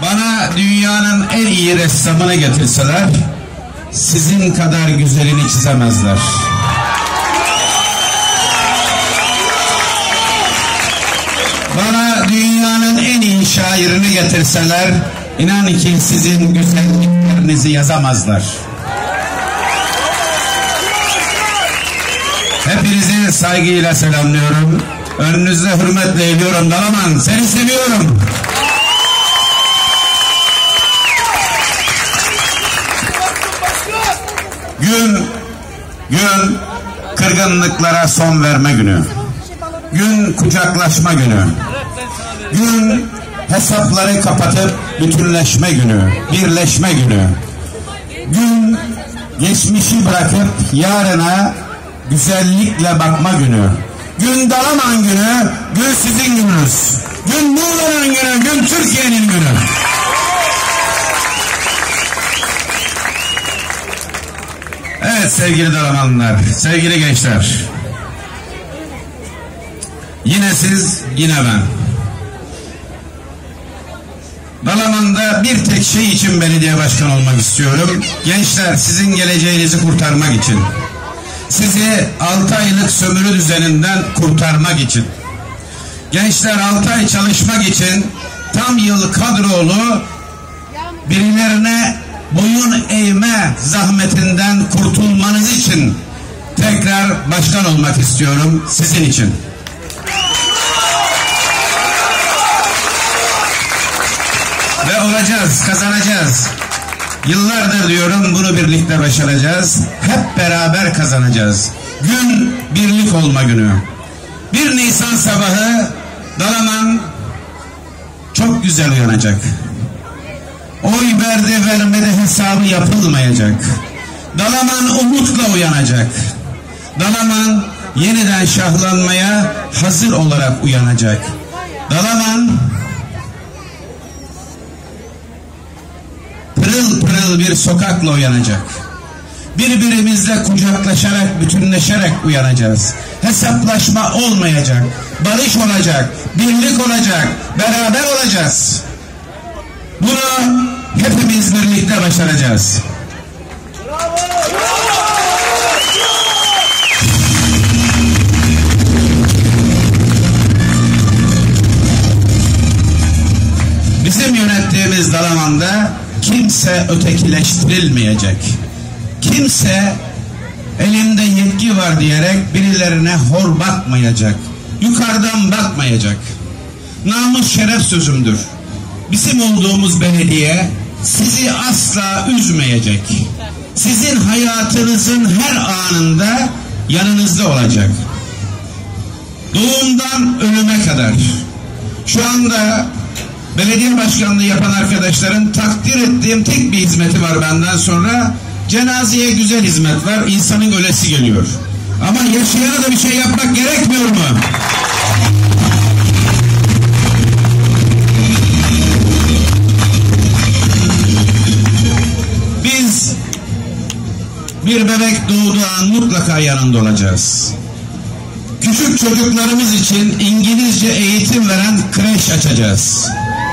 Bana dünyanın en iyi ressamını getirseler, sizin kadar güzelini çizemezler. Bana dünyanın en iyi şairini getirseler, inan ki sizin güzelliklerinizi yazamazlar. Hepinizi saygıyla selamlıyorum. Önünüzde hürmetle eğiliyorum. Dalaman, seni seviyorum. Gün kırgınlıklara son verme günü. Gün kucaklaşma günü. Gün hesapları kapatıp bütünleşme günü, birleşme günü. Gün geçmişi bırakıp yarına güzellikle bakma günü. Gün Dalaman günü, gün sizin gününüz. Gün Muğla'nın günü, gün Türkiye'nin günü. Evet sevgili Dalamanlılar, sevgili gençler. Yine siz, yine ben. Dalaman'da bir tek şey için belediye başkanı olmak istiyorum. Gençler, sizin geleceğinizi kurtarmak için. Sizi 6 aylık sömürü düzeninden kurtarmak için. Gençler, 6 ay çalışmak için tam yıl kadrolu birilerine boyun eğme zahmetinden kurtulmanız için tekrar başkan olmak istiyorum sizin için. Ve olacağız, kazanacağız. Yıllardır diyorum, bunu birlikte başaracağız. Hep beraber kazanacağız. Gün birlik olma günü. 1 Nisan sabahı Dalaman çok güzel uyanacak. Oy verdi vermedi hesabı yapılmayacak. Dalaman umutla uyanacak. Dalaman yeniden şahlanmaya hazır olarak uyanacak. Dalaman pırıl pırıl bir sokakla uyanacak. Birbirimizle kucaklaşarak, bütünleşerek uyanacağız. Hesaplaşma olmayacak. Barış olacak. Birlik olacak. Beraber olacağız. Bunu hepimiz birlikte başaracağız. Bizim yönettiğimiz Dalaman'da kimse ötekileştirilmeyecek. Kimse elimde yetki var diyerek birilerine hor bakmayacak. Yukarıdan bakmayacak. Namus şeref sözümdür. Bizim olduğumuz belediye sizi asla üzmeyecek. Sizin hayatınızın her anında yanınızda olacak. Doğumdan ölüme kadar. Şu anda belediye başkanlığı yapan arkadaşların takdir ettiğim tek bir hizmeti var benden sonra. Cenazeye güzel hizmet var. İnsanın ölesi geliyor. Ama yaşayana da bir şey yapmak gerekmiyor mu? Biz bir bebek doğduğu an mutlaka yanında olacağız. Küçük çocuklarımız için İngilizce eğitim veren kreş açacağız.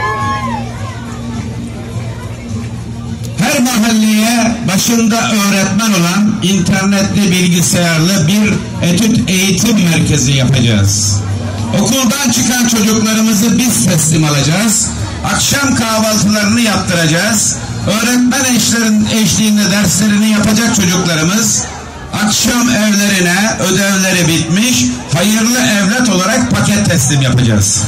Her mahalleye başında öğretmen olan internetli, bilgisayarlı bir etüt eğitim merkezi yapacağız. Okuldan çıkan çocuklarımızı biz teslim alacağız. Akşam kahvaltılarını yaptıracağız. Öğretmen eşliğinde derslerini yapacak çocuklarımız akşam evlerine ödevleri bitmiş hayırlı evlat olarak paket teslim yapacağız.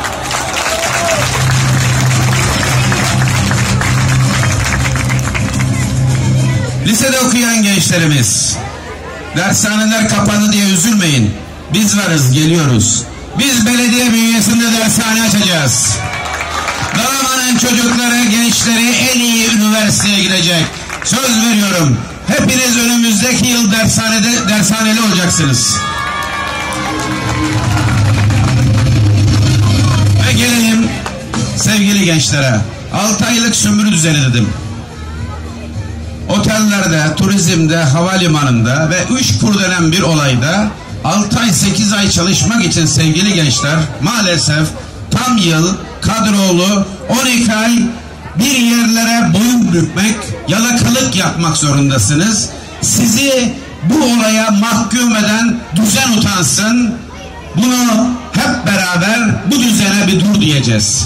Lisede okuyan gençlerimiz, dershaneler kapandı diye üzülmeyin. Biz varız, geliyoruz. Biz belediye bünyesinde dershane açacağız. Dalaman'ın çocukları, gençleri en iyi üniversiteye gidecek. Söz veriyorum. Hepiniz önümüzdeki yıl dershaneli olacaksınız. Ve gelelim sevgili gençlere. 6 aylık sömürü düzeni dedim. Otellerde, turizmde, havalimanında ve 3 kur denen bir olayda 6 ay 8 ay çalışmak için sevgili gençler maalesef tam yıl kadrolu 12 ay bir yerlere boyun bükmek, yalakalık yapmak zorundasınız. Sizi bu olaya mahkum eden düzen utansın. Bunu hep beraber bu düzene bir dur diyeceğiz.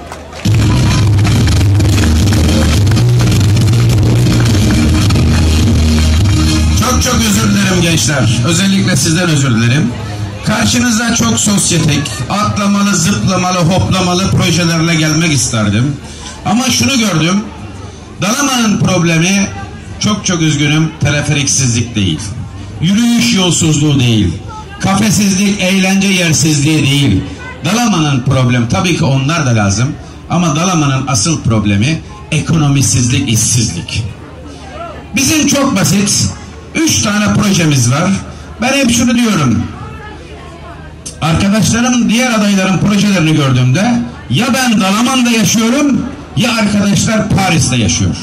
Çok özür dilerim gençler. Özellikle sizden özür dilerim. Karşınıza çok sosyetik, atlamalı, zıplamalı, hoplamalı projelerle gelmek isterdim. Ama şunu gördüm. Dalaman'ın problemi, çok üzgünüm, teleferiksizlik değil. Yürüyüş yolsuzluğu değil. Kafesizlik, eğlence yersizliği değil. Dalaman'ın problemi, tabii ki onlar da lazım. Ama Dalaman'ın asıl problemi ekonomisizlik, işsizlik. Bizim çok basit 3 tane projemiz var. Ben hep şunu diyorum. Arkadaşlarım, diğer adayların projelerini gördüğümde ya ben Dalaman'da yaşıyorum ya arkadaşlar Paris'te yaşıyor.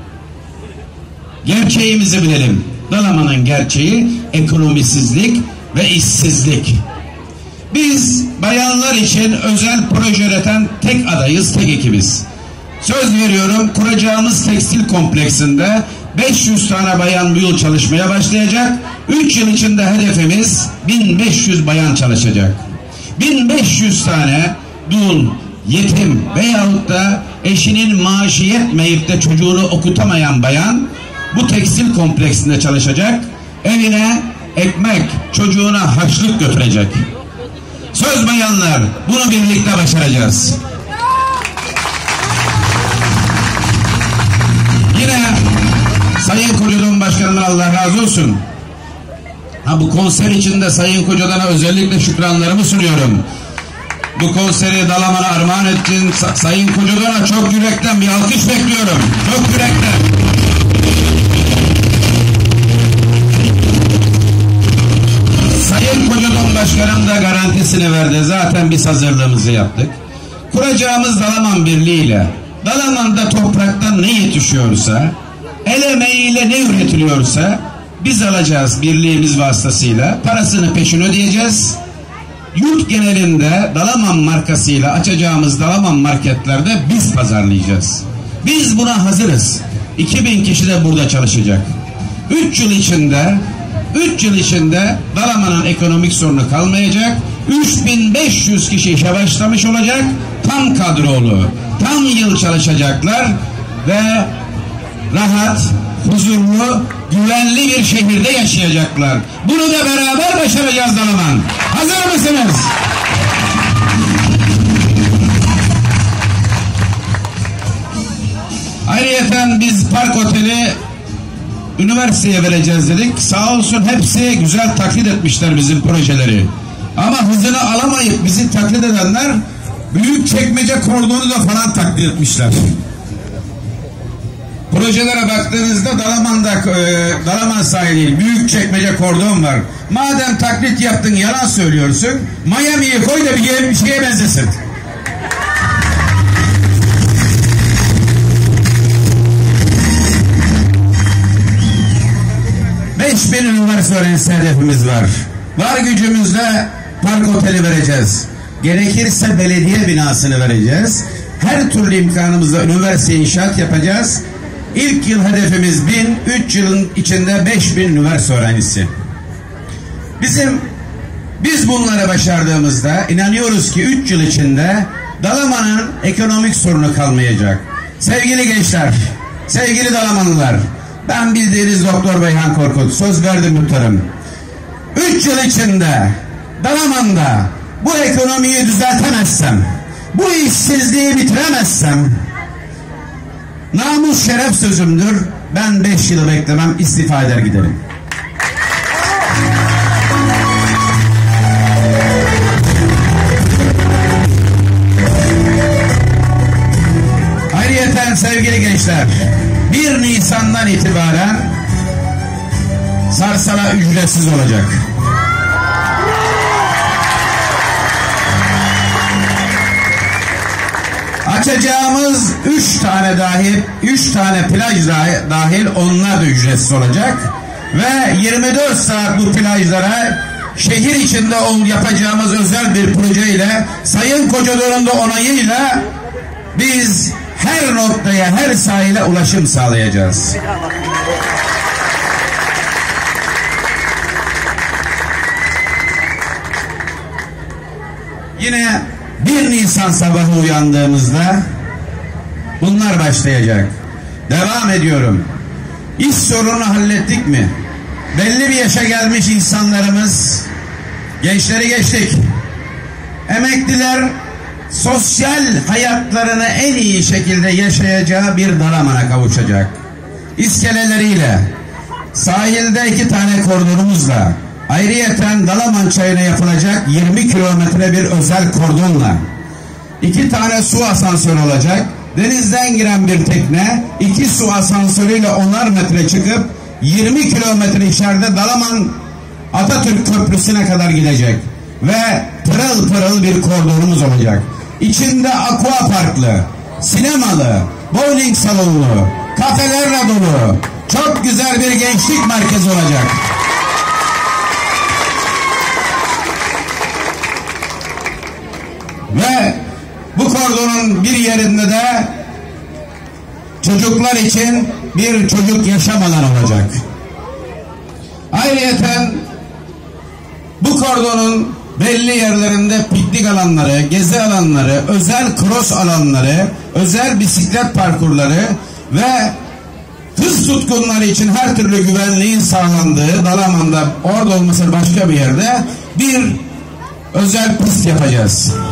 Gerçeğimizi bilelim. Dalaman'ın gerçeği ekonomisizlik ve işsizlik. Biz bayanlar için özel proje üreten tek adayız, tek ekibiz. Söz veriyorum, kuracağımız tekstil kompleksinde 500 tane bayan bu yıl çalışmaya başlayacak. 3 yıl içinde hedefimiz 1500 bayan çalışacak. 1500 tane dul, yetim veyahut da eşinin maaşı yetmeyip de çocuğunu okutamayan bayan bu tekstil kompleksinde çalışacak. Evine ekmek, çocuğuna harçlık götürecek. Söz bayanlar, bunu birlikte başaracağız. Yine Sayın Kocadon Başkanı'ndan Allah razı olsun. Bu konser içinde Sayın Kocadon'a özellikle şükranlarımı sunuyorum. Bu konseri Dalaman'a armağan ettin. Sayın Kocadon'a çok yürekten bir alkış bekliyorum. Çok yürekten. Sayın Kocadon Başkanım da garantisini verdi. Zaten biz hazırlığımızı yaptık. Kuracağımız Dalaman Birliği ile Dalaman'da topraktan ne yetişiyorsa, el emeğiyle ne üretiliyorsa biz alacağız birliğimiz vasıtasıyla. Parasını peşin ödeyeceğiz. Yurt genelinde Dalaman markasıyla açacağımız Dalaman marketlerde biz pazarlayacağız. Biz buna hazırız. 2000 kişi de burada çalışacak. 3 yıl içinde Dalaman'ın ekonomik sorunu kalmayacak. 3500 kişi işe başlamış olacak. Tam kadrolu, tam yıl çalışacaklar ve rahat, huzurlu, güvenli bir şehirde yaşayacaklar. Bunu da beraber başaracağız Dalaman. Hazır mısınız? Ayrıyeten biz Park Oteli üniversiteye vereceğiz dedik. Sağ olsun hepsi güzel taklit etmişler bizim projeleri. Ama hızını alamayıp bizi taklit edenler Büyükçekmece kordonu da falan taklit etmişler. Projelere baktığınızda Dalaman sahili değil, Büyükçekmece kordon var. Madem taklit yaptın, yalan söylüyorsun, Miami'yi koy da bir şeye benzesin. ...5000 üniversite öğrencisi hedefimiz var. Var gücümüzle Park Oteli vereceğiz. Gerekirse belediye binasını vereceğiz. Her türlü imkanımızla üniversite inşaat yapacağız. İlk yıl hedefimiz 1000, 3 yılın içinde 5000 üniversite öğrencisi. Biz bunları başardığımızda inanıyoruz ki 3 yıl içinde Dalaman'ın ekonomik sorunu kalmayacak. Sevgili gençler, sevgili Dalamanlılar, ben bildiğiniz Doktor Beyhan Korkut, söz verdim muhtarım. 3 yıl içinde Dalaman'da bu ekonomiyi düzeltemezsem, bu işsizliği bitiremezsem, namus şeref sözümdür, ben 5 yılı beklemem, istifa eder giderim. Ayrıyeten sevgili gençler, 1 Nisan'dan itibaren Sarsala ücretsiz olacak. Açacağımız 3 tane plaj dahil onlar da ücretsiz olacak. Ve 24 saat bu plajlara şehir içinde yapacağımız özel bir projeyle, Sayın Kocadon'un da onayıyla biz her noktaya, her sahile ulaşım sağlayacağız. Yine 1 Nisan sabahı uyandığımızda bunlar başlayacak. Devam ediyorum. İş sorunu hallettik mi? Belli bir yaşa gelmiş insanlarımız, gençleri geçtik. Emekliler sosyal hayatlarını en iyi şekilde yaşayacağı bir Dalaman'a kavuşacak. İskeleleriyle, sahilde 2 tane koridorumuzla, ayrıyeten Dalaman çayına yapılacak 20 kilometre bir özel kordonla, 2 tane su asansörü olacak. Denizden giren bir tekne 2 su asansörüyle 10'ar metre çıkıp 20 kilometre içeride Dalaman Atatürk Köprüsü'ne kadar gidecek. Ve pırıl pırıl bir koridorumuz olacak. İçinde aqua parklı, sinemalı, bowling salonlu, kafelerle dolu, çok güzel bir gençlik merkezi olacak. Ve bu koridorun bir yerinde de çocuklar için bir çocuk yaşam alanı olacak. Ayrıyeten bu koridorun belli yerlerinde piknik alanları, gezi alanları, özel cross alanları, özel bisiklet parkurları ve hız tutkunları için her türlü güvenliğin sağlandığı, Dalaman'da orada olması başka bir yerde bir özel pist yapacağız.